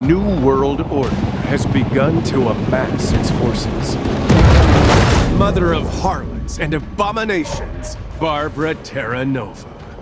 New World Order has begun to amass its forces. Mother of harlots and abominations, Barbara Terra Nova.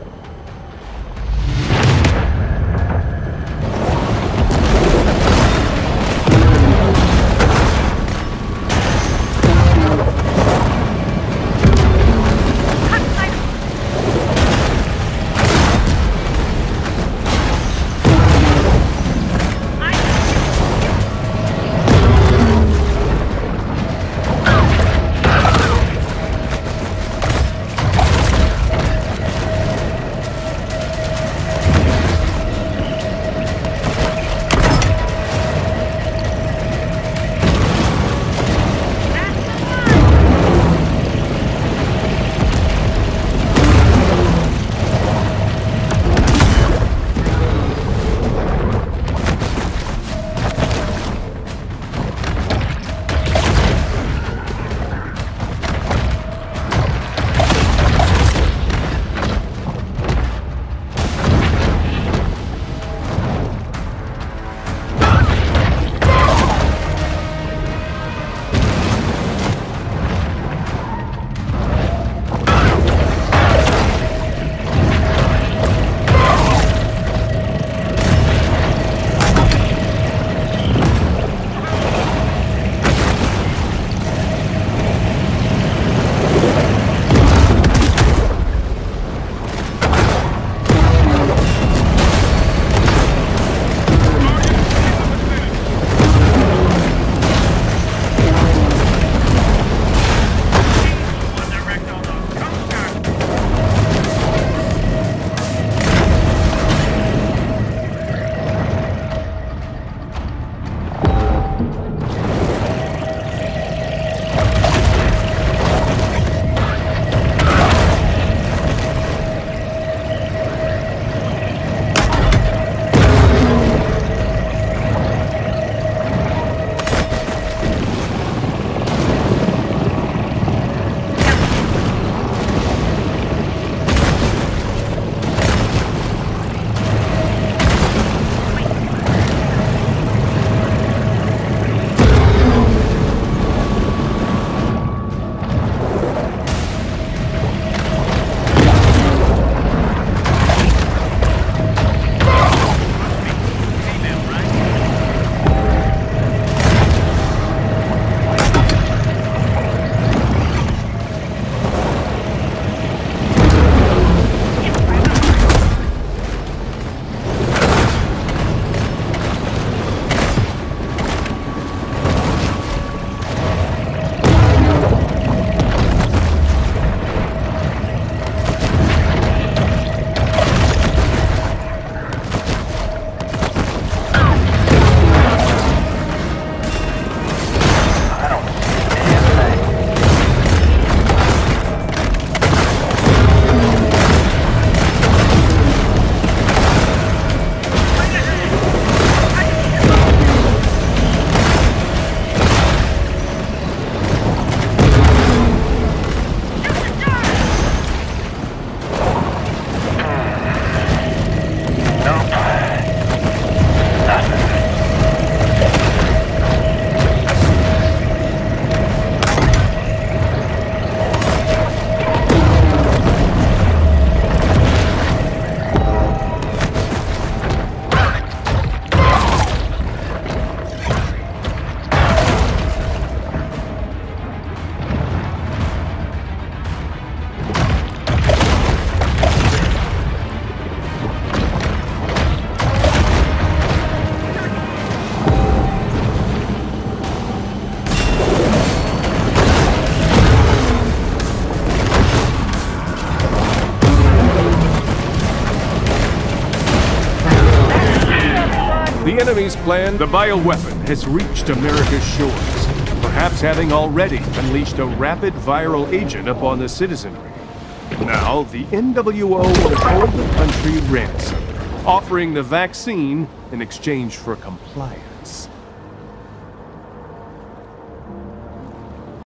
The enemy's plan, the bioweapon, has reached America's shores, perhaps having already unleashed a rapid viral agent upon the citizenry. Now, the NWO will hold the country ransom, offering the vaccine in exchange for compliance.